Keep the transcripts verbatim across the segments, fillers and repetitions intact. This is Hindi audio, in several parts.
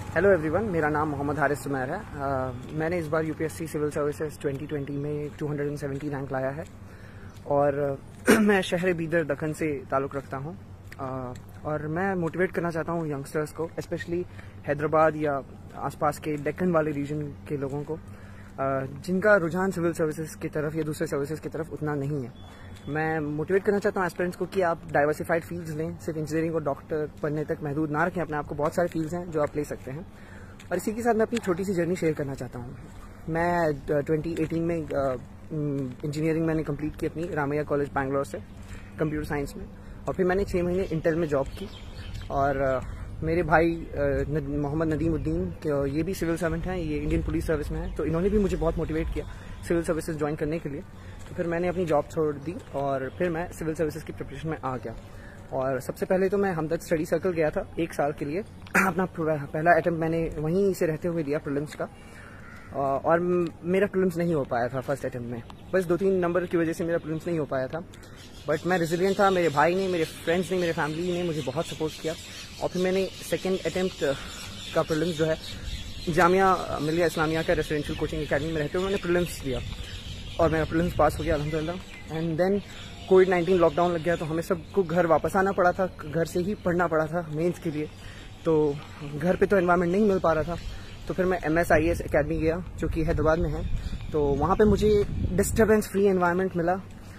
हेलो एवरीवन, मेरा नाम मोहम्मद हारिस सुमैर है। uh, मैंने इस बार UPSC civil services twenty twenty में टू हंड्रेड सेवेंटी रैंक लाया है और uh, मैं शहर बीदर दक्कन से ताल्लुक़ रखता हूँ uh, और मैं मोटिवेट करना चाहता हूँ यंगस्टर्स को, स्पेशली हैदराबाद या आसपास के डेक्कन वाले रीजन के लोगों को uh, जिनका रुझान सिविल सर्विसेज की तरफ या दूसरे सर्विसेज की तरफ उतना नहीं है। मैं मोटिवेट करना चाहता हूँ एस्पिरेंट्स को कि आप डाइवर्सिफाइड फील्ड्स लें, सिर्फ इंजीनियरिंग और डॉक्टर बनने तक महदूद ना रखें अपने आप को। बहुत सारे फील्ड्स हैं जो आप ले सकते हैं। और इसी के साथ मैं अपनी छोटी सी जर्नी शेयर करना चाहता हूँ। मैं ट्वेंटी एटीन में इंजीनियरिंग मैंने कंप्लीट की अपनी रामैया कॉलेज बैंगलोर से कंप्यूटर साइंस में, और फिर मैंने छः महीने इंटेल में जॉब की। और मेरे भाई मोहम्मद नदीमुद्दीन, ये भी सिविल सर्वेंट हैं, ये इंडियन पुलिस सर्विस में है, तो इन्होंने भी मुझे बहुत मोटिवेट किया सिविल सर्विसेज ज्वाइन करने के लिए। तो फिर मैंने अपनी जॉब छोड़ दी और फिर मैं सिविल सर्विसेज की प्रिपरेशन में आ गया। और सबसे पहले तो मैं हमदर्द स्टडी सर्कल गया था एक साल के लिए। अपना पहला अटेम्प्ट मैंने वहीं से रहते हुए दिया प्रीलिम्स का, और मेरा प्रीलिम्स नहीं हो पाया था फर्स्ट अटेम्प्ट में। बस दो तीन नंबर की वजह से मेरा प्रीलिम्स नहीं हो पाया था, बट मैं रेजिलिएंट था। मेरे भाई ने, मेरे फ्रेंड्स ने, मेरे फैमिली ने मुझे बहुत सपोर्ट किया और फिर मैंने सेकेंड अटेम्प्ट का प्रीलिम्स जो है जामिया मिलिया इस्लामिया का रेसिडेंशियल कोचिंग अकेडमी में रहते हुए मैंने प्रीलिम्स दिया और मेरा प्रीलिम्स पास हो गया अल्हम्दुलिल्लाह। And then Covid nineteen lockdown लग गया, तो हमें सबको घर वापस आना पड़ा था, घर से ही पढ़ना पड़ा था मेंस के लिए। तो घर पे तो एनवायरनमेंट नहीं मिल पा रहा था, तो फिर मैं M S I S academy गया जो कि हैदराबाद में है। तो वहाँ पे मुझे डिस्टर्बेंस फ्री एनवायरनमेंट मिला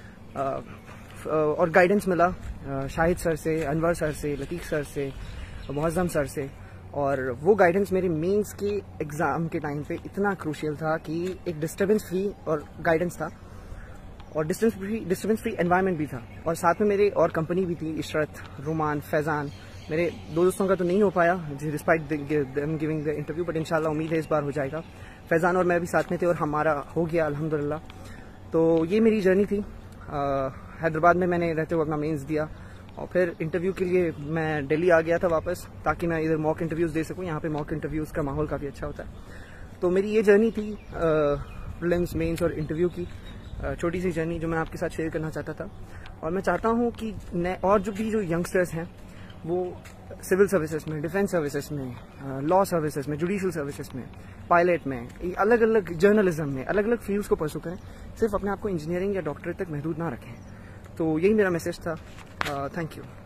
और गाइडेंस मिला शाहिद सर से, अनवर सर से, लतीफ़ सर से, मुअज़्ज़म सर से। और वो गाइडेंस मेरे मेंस के एग्ज़ाम के टाइम पे इतना क्रूशियल था कि एक डिस्टर्बेंस फ्री और गाइडेंस था और distance free disturbance free environment भी था। और साथ में मेरे और कंपनी भी थी, इशरत, रोमान, फैज़ान। मेरे दो दोस्तों का तो नहीं हो पाया despite them giving the interview, but इंशाल्लाह उम्मीद है इस बार हो जाएगा। फैज़ान और मैं भी साथ में थे और हमारा हो गया अल्हम्दुलिल्लाह। तो ये मेरी जर्नी थी। हैदराबाद में मैंने रहते हुए अपना मेंस दिया और फिर इंटरव्यू के लिए मैं दिल्ली आ गया था वापस, ताकि मैं इधर मॉक इंटरव्यूज़ दे सकूं। यहाँ पे मॉक इंटरव्यूज़ का माहौल काफ़ी अच्छा होता है। तो मेरी ये जर्नी थी प्रीलिम्स, मेंस और इंटरव्यू की, छोटी सी जर्नी जो मैं आपके साथ शेयर करना चाहता था। और मैं चाहता हूँ कि नए और जो भी जो यंगस्टर्स हैं वो सिविल सर्विसेज में, डिफेंस सर्विसेज में, लॉ सर्विसेज में, जुडिशल सर्विसेज में, पायलट में, अलग अलग जर्नलिज्म में, अलग अलग फील्ड्स को परसू करें। सिर्फ अपने आप को इंजीनियरिंग या डॉक्टरेट तक महदूद ना रखें। तो यही मेरा मैसेज था। Thank you.